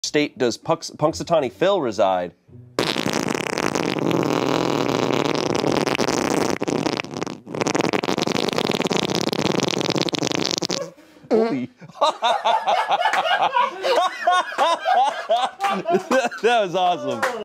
state does Punxsutawney Phil reside? Holy. That was awesome.